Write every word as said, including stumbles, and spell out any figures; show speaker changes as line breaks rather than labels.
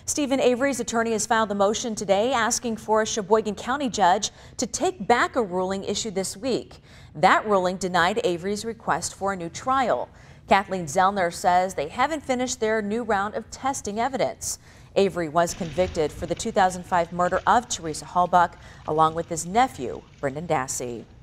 Stephen Avery's attorney has filed a motion today asking for a Sheboygan County judge to take back a ruling issued this week. That ruling denied Avery's request for a new trial. Kathleen Zellner says they haven't finished their new round of testing evidence. Avery was convicted for the two thousand five murder of Teresa Halbach, along with his nephew, Brendan Dassey.